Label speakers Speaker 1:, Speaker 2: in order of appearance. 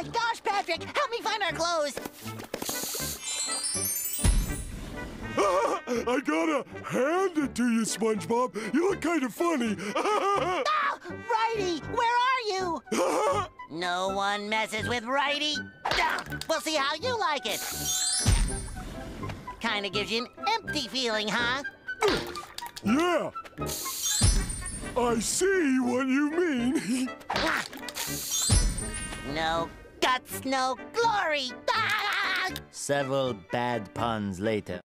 Speaker 1: gosh, Patrick! Help me find our clothes!
Speaker 2: I gotta hand it to you, SpongeBob. You look kind of funny.
Speaker 1: Ah! Righty! Where are you? No one messes with Righty. Ah! We'll see how you like it. Kinda gives you an empty feeling, huh?
Speaker 2: Yeah. I see what you mean.
Speaker 1: No guts, no glory. Ah!
Speaker 3: Several bad puns later.